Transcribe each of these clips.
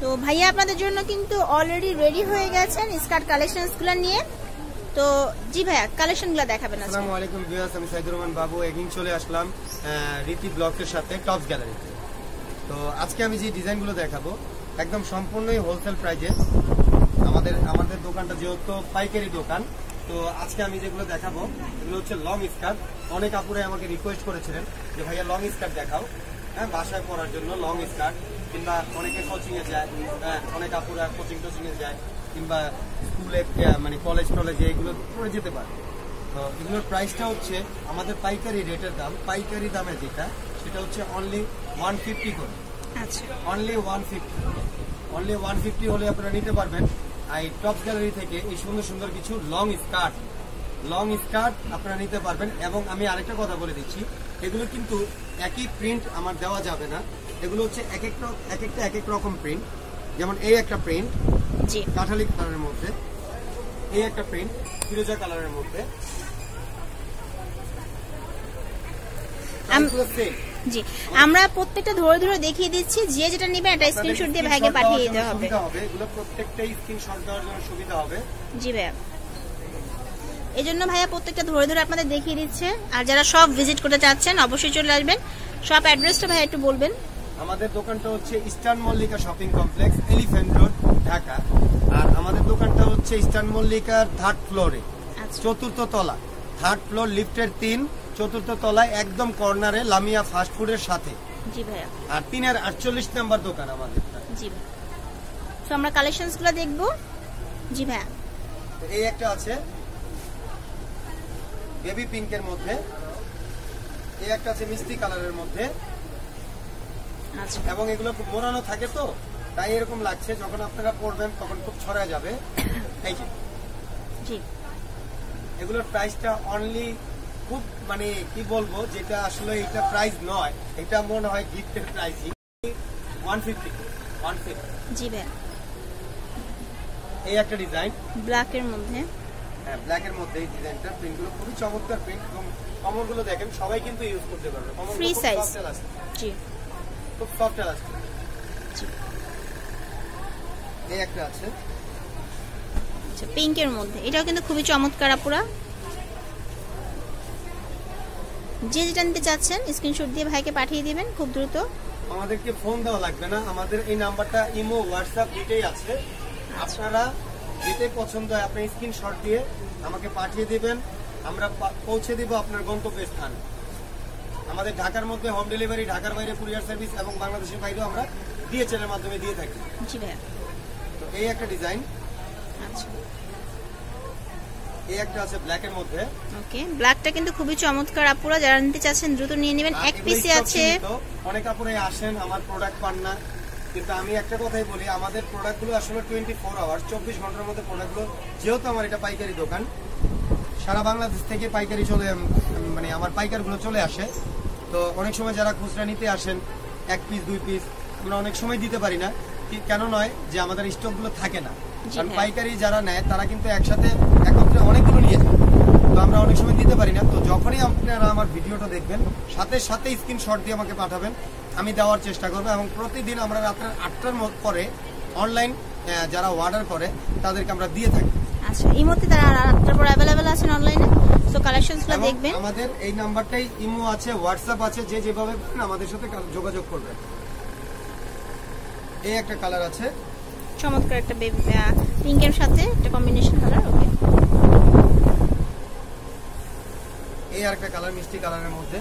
তো ভাইয়া আপনাদের জন্য কিন্তু অলরেডি রেডি হয়ে গেছেন স্কার্ট কালেকশনসগুলো নিয়ে। তো জি ভাইয়া কালেকশনগুলো দেখাবেন। আসসালামু আলাইকুম ভিউয়ার্স, আমি সাইদুর রহমান বাবু এগিং চলে আসলাম রীতি ব্লকের সাথে টপস গ্যালারিতে। তো আজকে আমি যে ডিজাইনগুলো দেখাবো একদম সম্পূর্ণই হোলসেল প্রাইজে। আমাদের দোকানটা যেহেতু পাইকারি দোকান, তো আজকে আমি যেগুলো দেখাবো এগুলো হচ্ছে লং স্কার্ট। অনেক আপুরে আমাকে রিকোয়েস্ট করেছিলেন যে ভাইয়া লং স্কার্ট দেখাও, হ্যাঁ বাসায় পরার জন্য লং স্কার্ট, কিংবা অনেকে কোচিং এ যায়, অনেক আপুরা কোচিং এ যায়, কিংবা স্কুলে মানে কলেজ টলেজে এগুলো পরে যেতে পারে। তো এগুলোর প্রাইসটা হচ্ছে আমাদের পাইকারি রেটের দাম, পাইকারি দামে যেটা সেটা হচ্ছে অনলি 150 করে। আচ্ছা, অনলি 150 হলে আপনারা নিতে পারবেন এই টপস গ্যালারি থেকে এই সুন্দর সুন্দর কিছু লং স্কার্ট আপনারা নিতে পারবেন। এবং আমি আরেকটা কথা বলে দিচ্ছি, এগুলো কিন্তু একই প্রিন্ট আমার দেওয়া যাবে না। এগুলো হচ্ছে এক এক রকম প্রিন্ট। যেমন এই একটা প্রিন্ট কাঠালি কালারের মধ্যে, এই একটা প্রিন্ট ফিরোজা কালারের মধ্যে। জি, আমরা প্রত্যেকটা ধরে ধরে দেখিয়ে দিচ্ছি, যে যেটা নেবেন একটা স্ক্রিনশট দিয়ে ভাইকে পাঠিয়ে দিতে হবে। এগুলো প্রত্যেকটাই স্ক্রিনশট দেওয়ার জন্য সুবিধা হবে। জি ভাইয়া, এজন্য ভাইয়া প্রত্যেকটা ধরে ধরে আপনাদের দেখিয়ে দিচ্ছে। আর যারা সব ভিজিট করতে চাচ্ছেন অবশ্যই চলে আসবেন। সব অ্যাড্রেসটা ভাইয়া একটু বলবেন। আমাদের দোকানটা হচ্ছে eastern Mallika shopping complex, elephant road, Dhaka. আর আমাদের দোকানটা হচ্ছে ইস্টার্ন মল্লিকার 3rd ফ্লোরে, 4th তলা, 3rd ফ্লোর, লিফটের 3, 4th তলায়, একদম কর্নারে লামিয়া ফাস্ট ফুডের সাথে। জি ভাইয়া। আর 348 নাম্বার দোকান আমাদের। জি ভাইয়া, তো আমরা কালেকশনসগুলো দেখব। জি ভাইয়া, এই একটা আছে বেবি পিঙ্কের মধ্যে, এই একটা আছে মিষ্টি কালারের মধ্যে। আচ্ছা, এবং এগুলো খুব মোড়ানো থাকে, তো তাই এরকম লাগছে, যখন আপনারা পরবেন তখন খুব ছড়ায় যাবে। এই যে জি, এগুলোর প্রাইসটা অনলি খুব মানে কি বলবো, যেটা আসলে এটা প্রাইস নয়, এটা মনে হয় গিফটের প্রাইসই। 150। জি ভাইয়া, এই একটা ডিজাইন ব্ল্যাকের মধ্যে। হ্যাঁ, ব্ল্যাকের মধ্যে এই ডিজাইনটা, প্রিন্টগুলো খুবই চমৎকার প্রিন্ট। এবং কমরগুলো দেখেন, সবাই কিন্তু ইউজ করতে পারবে। Free size. জি, খুব সফট এলাস্টিক। জি, এই একটা আছে আচ্ছা পিঙ্কের মধ্যে, এটাও কিন্তু খুবই চমৎকার। আপুরা যে যেটা নিতে চাচ্ছেন স্ক্রিনশট দিয়ে ভাইকে পাঠিয়ে দিবেন খুব দ্রুত। আমাদেরকে ফোন দেওয়া লাগবে না, আমাদের এই নাম্বারটা ইমো, হোয়াটসঅ্যাপ দুটোই আছে। আপনারা যেটাই পছন্দ হয় আপনি স্ক্রিনশট দিয়ে আমাকে পাঠিয়ে দিবেন, আমরা পৌঁছে দিব আপনার গন্তব্যের স্থানে। আমাদের ঢাকার মধ্যে হোম ডেলিভারি, ঢাকার বাইরে কুরিয়ার সার্ভিস, এবং বাংলাদেশের বাইরেও আমরা ডিএচএল এর মাধ্যমে দিয়ে থাকি। জি ভাইয়া। তো এই একটা ডিজাইন। আচ্ছা, এই একটা আছে ব্ল্যাকের মধ্যে। ওকে, ব্ল্যাকটা কিন্তু খুবই চমৎকার। আপুরা যারা নিতে চাচ্ছেন দ্রুত নিয়ে নেবেন, এক পিসে আছে। অনেক আপুরাই আসেন, আমার প্রোডাক্ট পান না, কিন্তু আমি একটা কথাই বলি, আমাদের প্রোডাক্টগুলো আসলে 24 আওয়ার্স, 24 ঘন্টার মধ্যে প্রোডাক্টগুলো, যেহেতু আমার এটা পাইকারি দোকান, সারা বাংলাদেশ থেকে পাইকারি মানে আমার পাইকারগুলো চলে আসে। তো অনেক সময় যারা খুচরা নিতে আসেন 1 পিস 2 পিস আমরা অনেক সময় দিতে পারি না। কেন নয় যে আমাদের স্টকগুলো থাকে না, কারণ পাইকারি যারা নেয় তারা কিন্তু একসাথে একত্রে অনেকগুলো নিয়ে যায়, তো আমরা অনেক সময় দিতে পারি না। তো যখনই আপনারা আমার ভিডিওটা দেখবেন সাথে সাথে স্ক্রিনশট দিয়ে আমাকে পাঠাবেন, আমি দেওয়ার চেষ্টা করবো। এবং প্রতিদিন আমরা রাত্রে 8টার পরে অনলাইন যারা অর্ডার করে তাদেরকে আমরা দিয়ে থাকি। আচ্ছা, এই মুহূর্তে তারা 8টার পর अवेलेबल আছেন অনলাইনে, সো কালেকশনসগুলো দেখবেন। আমাদের এই নাম্বারটাই ইমো আছে, হোয়াটসঅ্যাপ আছে, যে যেভাবে আমাদের সাথে যোগাযোগ করবে। এই একটা কালার আছে চমৎকার, একটা পিঙ্কের সাথে একটা কম্বিনেশন কালার। ওকে, এই আরেকটা কালার মিষ্টি কালারের মধ্যে।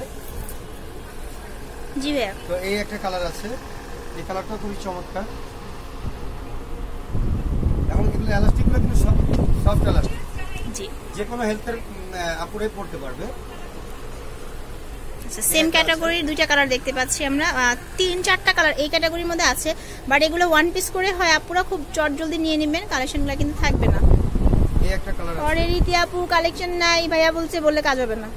জি ভাইয়া। তো এই একটা কালার আছে, এই কালারটা খুবই চমৎকার। এবং এগুলো এলাস্টিকগুলো কিন্তু সফট এলাস্টিক, জি, যে কোনো হেলথের আপুরে পড়তে পারবে। আচ্ছা, সেম ক্যাটাগরির দুইটা কালার দেখতে পাচ্ছি আমরা, 3-4টা কালার এই ক্যাটাগরির মধ্যে আছে, বাট এগুলো ওয়ান পিস করে হয়। আপুরা খুব চট জলদি নিয়ে নেবেন, কালেকশনগুলো কিন্তু থাকবে না। এই একটা কালার আছে, পরে রীতি আপু কালেকশন নাই ভাইয়া বলছে, বললে কাজ হবে না।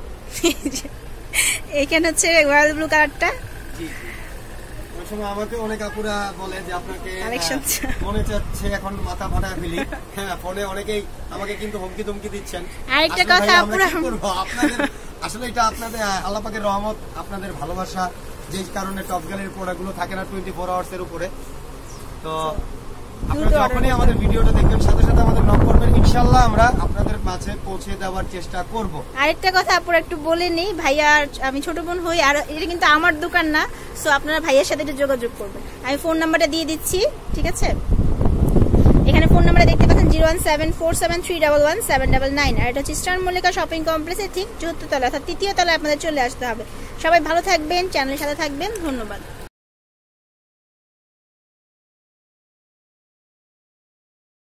এইখানে হচ্ছে রয়্যাল ব্লু কালারটা। জি, ওই সময় আমাকে অনেক আপুরা বলে যে আপনাকে কালেকশন মনে চাচ্ছে এখন মাথা ফাটায় ফেলি। হ্যাঁ, ফোনে অনেকেই আমাকে কিন্তু হুমকি তুমকি দিচ্ছেন। আরেকটা কথা আপুরা, আপনাদের আসলে এটা আপনাদের আল্লাহ পাকের রহমত, আপনাদের ভালোবাসা, যে কারণে টপ গ্যালারির প্রোডাক্টগুলো থাকে না 24 আওয়ার্স এর উপরে। তো তো আপনারা যখনই আমাদের ভিডিওটা দেখবেন সাথে সাথে আমাদের নক করবেন, ইনশাআল্লাহ আমরা আপনাদের মাঝে পৌঁছে দেওয়ার চেষ্টা করব। আরেকটা কথা আপুরা একটু বলে নেই, ভাইয়া আমি ছোট বোন হই, আর এটা কিন্তু আমার দোকান না, সো আপনারা ভাইয়ার সাথে একটু যোগাযোগ করবেন। আমি ফোন নাম্বারটা দিয়ে দিচ্ছি, ঠিক আছে? এখানে ফোন নাম্বারটা দেখতে পাচ্ছেন 01747311799, আর এটা হচ্ছে স্টার মল্লিকা শপিং কমপ্লেক্সের ঠিক ৪র্থ তলা অর্থাৎ ৩য় তলায় আপনাদের চলে আসতে হবে। সবাই ভালো থাকবেন, চ্যানেলের সাথে থাকবেন, ধন্যবাদ।